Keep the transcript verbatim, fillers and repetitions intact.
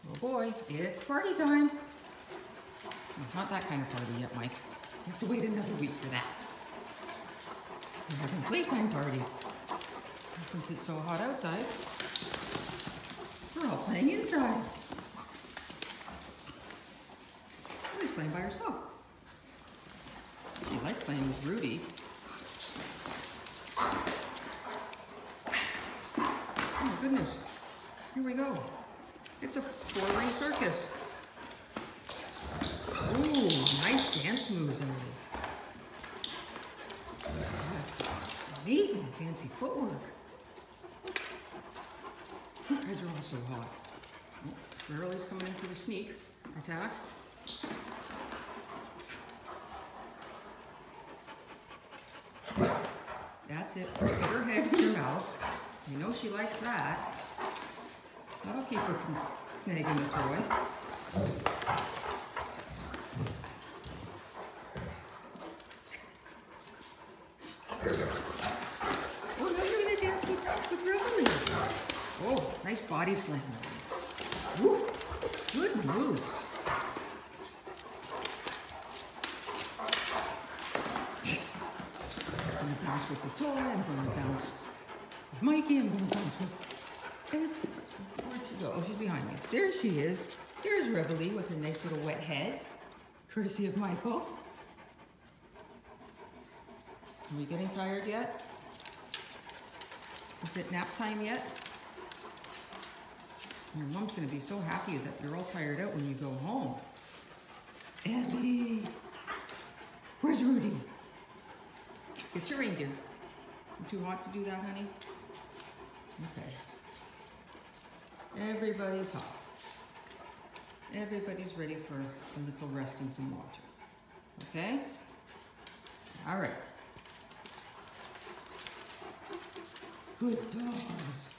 Oh boy, it's party time. It's not that kind of party yet, Mike. You have to wait another week for that. We're having a playtime party. And since it's so hot outside, we're all playing inside. Ellie's playing by herself. She likes playing with Rudy. Oh my goodness. Here we go. It's a four-ring circus. Ooh, nice dance moves, Ellie. Amazing fancy footwork. You guys are all so hot. Oh, Ellie's coming in for the sneak attack. That's it. Put her head in your mouth. You know she likes that. That'll keep her from snagging the toy. Oh, now you're gonna dance with, with Reveille. Oh, nice body slam. Woo, good moves. I'm gonna bounce with the toy. I'm gonna bounce with Mikey. I'm gonna bounce with Ed. Where'd she go? Oh, she's behind me. There she is. There's Reveille with her nice little wet head, courtesy of Michael. Are we getting tired yet? Is it nap time yet? Your mom's gonna be so happy that you're all tired out when you go home. Ellie! Where's Rudy? Get your reindeer. You too hot to do that, honey? Okay. Everybody's hot. Everybody's ready for a little rest and some water. Okay? All right. Good dogs.